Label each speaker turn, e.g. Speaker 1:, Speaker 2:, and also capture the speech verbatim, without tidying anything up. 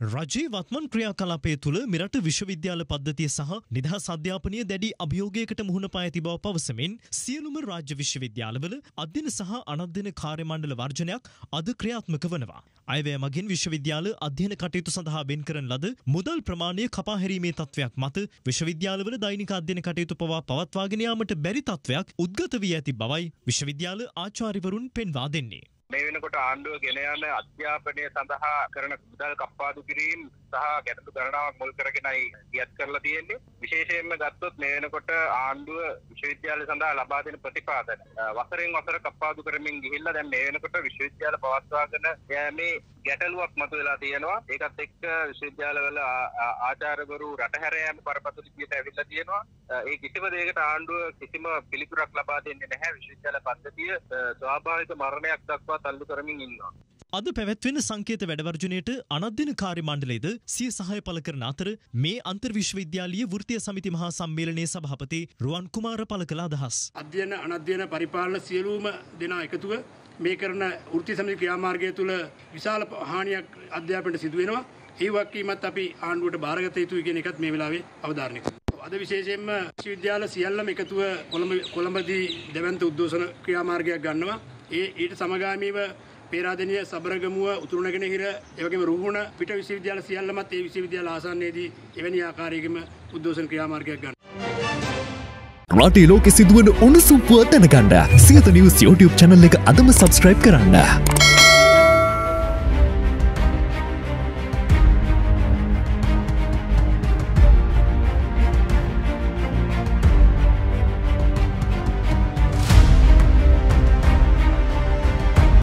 Speaker 1: රජයේ වත්මන් ක්‍රියාකලාපය තුළ මෙරට විශ්වවිද්‍යාල පද්ධතිය සහ නිදහස් අධ්‍යාපනය දැඩි අභියෝගයකට මුහුණ පා ඇති බව පවසමින් සියලුම රාජ්‍ය විශ්වවිද්‍යාලවල අධ්‍යයන සහ අනධ්‍යයන කාර්ය මණ්ඩල වර්ජනයක් අද ක්‍රියාත්මක වනවා. අයවැය මගින් විශ්වවිද්‍යාල අධ්‍යයන කටයුතු සඳහා වෙන් කරන ලද මුදල් ප්‍රමාණය කපා හැරීමේ තත්ත්වයක් මත විශ්වවිද්‍යාලවල දෛනික අධ්‍යයන කටයුතු පවා පවත්වාගෙන යාමට බැරි තත්ත්වයක් උද්ගත වී ඇති බවයි විශ්වවිද්‍යාල ආචාර්යවරුන් පෙන්වා දෙන්නේ.
Speaker 2: මේ වෙනකොට ආණ්ඩුව ගෙන යන අධ්‍යාපනය සඳහා කරන මුදල් කප්පාදු කිරීම සහ ගැටලු ගණනාවක් මුල් කරගෙනයි ඉයත් කරලා තියෙන්නේ. විශේෂයෙන්ම ගත්තොත් මේ වෙනකොට ආණ්ඩුව විශ්වවිද්‍යාල සඳහා ලබා දෙන ප්‍රතිපාදන වසරෙන් වසර කප්පාදු කරමින් ගිහිල්ලා දැන් මේ වෙනකොට විශ්වවිද්‍යාල පවත්වාගෙන යෑමේ ගැටලුවක් මතුවලා තියෙනවා. ඒකත් එක්ක විශ්වවිද්‍යාලවල ආචාර්යවරු රටහැර යෑම බරපතල විදියට ඇවිල්ලා තියෙනවා. ඒ කිසිම දෙයකට ආණ්ඩුව කිසිම පිළිතුරක් ලබා දෙන්නේ නැහැ. විශ්වවිද්‍යාල පද්ධතිය ස්වාභාවික මරණයක් දක්වා තල්ලු කරමින් ඉන්නවා.
Speaker 1: අද පැවැත්වෙන සංකේත වැඩවර්ජනයට අනධ්‍යයන කාර්ය මණ්ඩලයද සිය සහාය පළ කරන අතර මේ අන්තර් විශ්වවිද්‍යාලීය වෘත්තීය සමිති මහා සම්මේලනයේ සභාපති රුවන් කුමාර පළ කළ අදහස්.
Speaker 3: අධ්‍යයන අනධ්‍යයන පරිපාලන සියලුම දෙනා එකතුව මේ කරන වෘත්තීය සමිති ක්‍රියාමාර්ගය තුළ විශාල හානියක් අධ්‍යාපනයට සිදු වෙනවා. ඒ වගකීමත් අපි ආණ්ඩුවට බාරගත යුතුයි කියන එකත් මේ වෙලාවේ අවධාරණය කරනවා. අද විශේෂයෙන්ම විශ්වවිද්‍යාල සියල්ලම එකතුව කොළඹ කොළඹදී දෙවන්ත උද්ඝෝෂණ ක්‍රියාමාර්ගයක් ගන්නවා. ඒ ඊට සමගාමීව පේරාදෙණිය සබරගමුව උතුරුනගරහිර එවැගේම රුහුණ පිට විශ්වවිද්‍යාල සියල්ලමත් ඒ විශ්වවිද්‍යාල ආසන්නයේදී එවැනි ආකාරයකින්ම උද්ඝෝෂණ ක්‍රියාමාර්ගයක් ගන්නවා.
Speaker 4: රටේ ලෝකෙ සිදුවන උණුසුම් පුවත් දැනගන්න සියත නිවුස් YouTube channel එක අදම subscribe කරන්න.